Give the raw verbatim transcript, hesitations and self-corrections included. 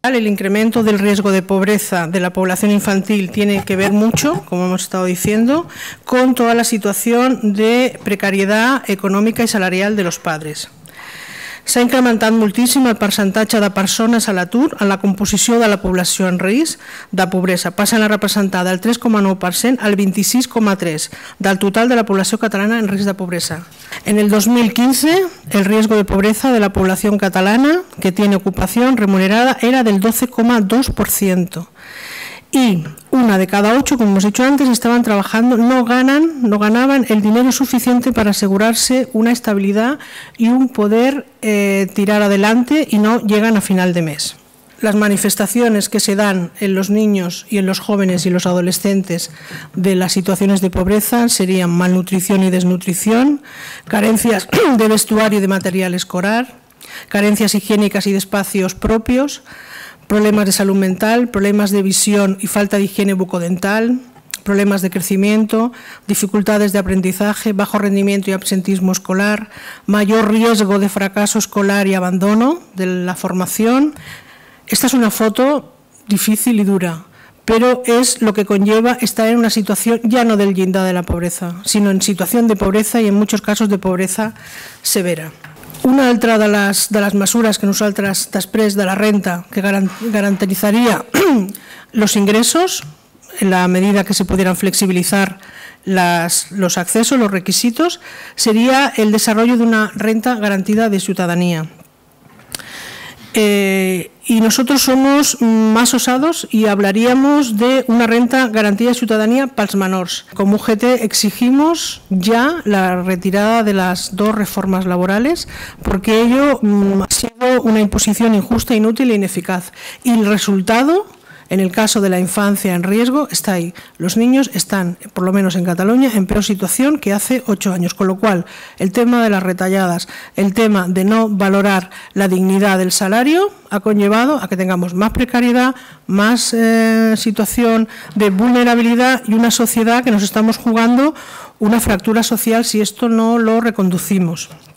El incremento del riesgo de pobreza de la población infantil tiene que ver mucho, como hemos estado diciendo, con toda la situación de precariedad econòmica i salarial de los padres. S'ha incrementat moltíssim el percentatge de persones a l'atur en la composició de la població en risc de pobresa. Passen a representar del tres coma nou per cent al vint-i-sis coma tres per cent del total de la població catalana en risc de pobresa. En el dos mil quince, el riesgo de pobreza de la población catalana que tiene ocupación remunerada era del doce coma dos por ciento. Y una de cada ocho, como hemos dicho antes, estaban trabajando, no ganan, no ganaban el dinero suficiente para asegurarse una estabilidad y un poder eh, tirar adelante y no llegan a final de mes. Las manifestaciones que se dan en los niños y en los jóvenes y los adolescentes de las situaciones de pobreza serían malnutrición y desnutrición, carencias de vestuario y de material escolar, carencias higiénicas y de espacios propios, problemas de salud mental, problemas de visión y falta de higiene bucodental, problemas de crecimiento, dificultades de aprendizaje, bajo rendimiento y absentismo escolar, mayor riesgo de fracaso escolar y abandono de la formación. Esta es una foto difícil y dura, pero es lo que conlleva estar en una situación ya no del llindar de la pobreza, sino en situación de pobreza y en muchos casos de pobreza severa. Una altra de les, de les mesures que nosaltres, després de la renta, que garantizaría los ingresos, en la medida que se pudieran flexibilizar las, los accesos, los requisitos, sería el desarrollo de una renta garantida de ciudadanía. Eh, y nosotros somos más osados y hablaríamos de una renta garantida de ciudadanía para los menores. Como U G T exigimos ya la retirada de las dos reformas laborales porque ello mm, ha sido una imposición injusta, inútil e ineficaz. Y el resultado, en el caso de la infancia en riesgo, está ahí. Los niños están, por lo menos en Cataluña, en peor situación que hace ocho años. Con lo cual, el tema de las retalladas, el tema de no valorar la dignidad del salario, ha conllevado a que tengamos más precariedad, más eh, situación de vulnerabilidad y una sociedad que nos estamos jugando una fractura social si esto no lo reconducimos.